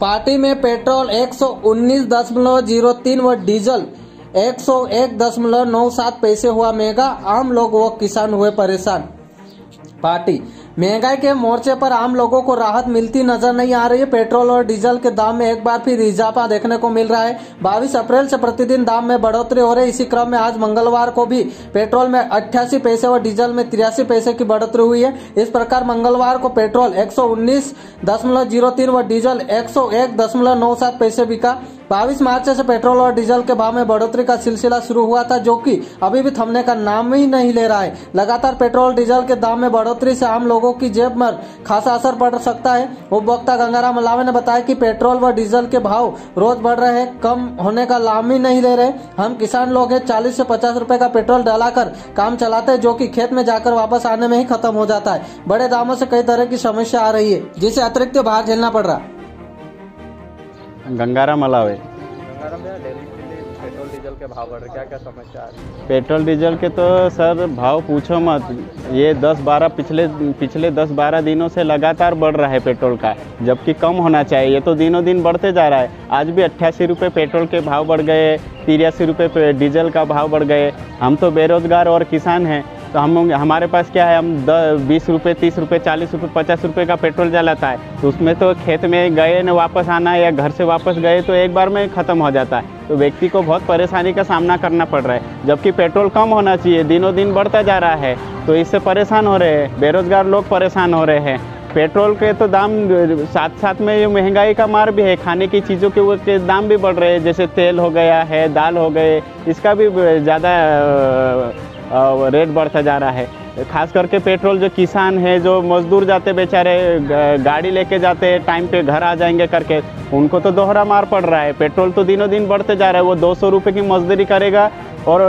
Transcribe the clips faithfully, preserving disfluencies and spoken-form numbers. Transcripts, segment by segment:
Party में petrol एक सौ उन्नीस दशमलव जीरो तीन व डीजल एक सौ एक दशमलव नौ सात पैसे हुआ महंगा। आम लोग व किसान हुए परेशान। पार्टी महंगाई के मोर्चे पर आम लोगों को राहत मिलती नजर नहीं आ रही है। पेट्रोल और डीजल के दाम में एक बार फिर इजाफा देखने को मिल रहा है। बाईस अप्रैल से प्रतिदिन दाम में बढ़ोतरी हो रही है। इसी क्रम में आज मंगलवार को भी पेट्रोल में अट्ठासी पैसे और डीजल में तिरासी पैसे की बढ़ोतरी हुई है। इस प्रकार मंगलवार को पेट्रोल एक सौ उन्नीस दशमलव जीरो तीन व डीजल एक सौ एक दशमलव नौ सात पैसे बिका। बाईस मार्च से पेट्रोल और डीजल के भाव में बढ़ोतरी का सिलसिला शुरू हुआ था, जो कि अभी भी थमने का नाम ही नहीं ले रहा है। लगातार पेट्रोल डीजल के दाम में बढ़ोतरी से आम लोगों की जेब पर खासा असर पड़ सकता है। उपभोक्ता गंगाराम अलावे ने बताया कि पेट्रोल व डीजल के भाव रोज बढ़ रहे हैं, कम होने का नाम ही नहीं ले रहे। हम किसान लोग हैं, चालीस से पचास रुपए का पेट्रोल डलाकर काम चलाते हैं, जो कि खेत में जाकर वापस आने में ही खत्म हो जाता है। बड़े दामों से कई तरह की समस्या आ रही है, जिसे अतिरिक्त भार झेलना पड़ रहा। गंगाराम अलावे। गंगाराम भैया, डेली पेट्रोल डीजल के भाव बढ़ रहे, क्या क्या समस्या आ रही है? पेट्रोल डीजल के तो सर भाव पूछो मत। ये दस बारह पिछले पिछले दस बारह दिनों से लगातार बढ़ रहा है पेट्रोल का, जबकि कम होना चाहिए। ये तो दिनों दिन बढ़ते जा रहा है। आज भी अट्ठासी रुपये पेट्रोल के भाव बढ़ गए, तिरासी रुपये डीजल का भाव बढ़ गए। हम तो बेरोजगार और किसान हैं, तो हम हमारे पास क्या है, हम बीस रुपये तीस रुपये चालीस रुपये पचास रुपये का पेट्रोल जलाता है, तो उसमें तो खेत में गए न वापस आना या घर से वापस गए तो एक बार में ख़त्म हो जाता है। तो व्यक्ति को बहुत परेशानी का सामना करना पड़ रहा है, जबकि पेट्रोल कम होना चाहिए। दिनों दिन बढ़ता जा रहा है, तो इससे परेशान हो रहे हैं। बेरोजगार लोग परेशान हो रहे हैं। पेट्रोल के तो दाम साथ साथ में ये महंगाई का मार भी है। खाने की चीज़ों के वो के दाम भी बढ़ रहे हैं, जैसे तेल हो गया है, दाल हो गए, इसका भी ज़्यादा रेट बढ़ता जा रहा है। खास करके पेट्रोल जो किसान है, जो मजदूर जाते बेचारे, गाड़ी लेके जाते टाइम पे घर आ जाएंगे करके, उनको तो दोहरा मार पड़ रहा है। पेट्रोल तो दिनों दिन बढ़ते जा रहा है। वो दो सौ रुपये की मजदूरी करेगा और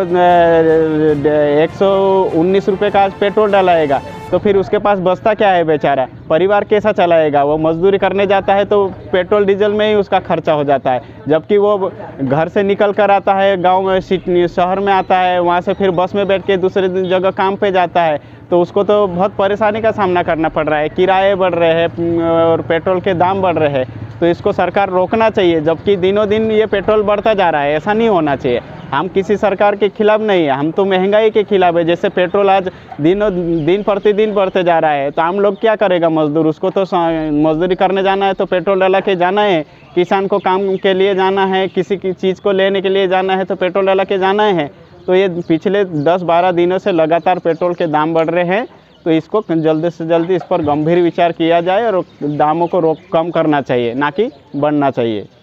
एक सौ उन्नीस रुपये का आज पेट्रोल डलाएगा, तो फिर उसके पास बचता क्या है बेचारा? परिवार कैसा चलाएगा? वो मजदूरी करने जाता है तो पेट्रोल डीजल में ही उसका खर्चा हो जाता है, जबकि वो घर से निकल कर आता है, गांव में सिटी शहर में आता है, वहाँ से फिर बस में बैठ के दूसरे जगह काम पे जाता है, तो उसको तो बहुत परेशानी का सामना करना पड़ रहा है। किराए बढ़ रहे हैं और पेट्रोल के दाम बढ़ रहे हैं, तो इसको सरकार रोकना चाहिए। जबकि दिनों दिन ये पेट्रोल बढ़ता जा रहा है, ऐसा नहीं होना चाहिए। हम किसी सरकार के खिलाफ नहीं है, हम तो महंगाई के खिलाफ है। जैसे पेट्रोल आज दिनों दिन प्रतिदिन बढ़ते जा रहा है, तो आम लोग क्या करेगा? मजदूर, उसको तो मजदूरी करने जाना है तो पेट्रोल डला के जाना है। किसान को काम के लिए जाना है, किसी की चीज़ को लेने के लिए जाना है तो पेट्रोल डला के जाना है। तो ये पिछले दस बारह दिनों से लगातार पेट्रोल के दाम बढ़ रहे हैं, तो इसको जल्दी से जल्दी इस पर गंभीर विचार किया जाए और दामों को रोक कम करना चाहिए, ना कि बढ़ना चाहिए।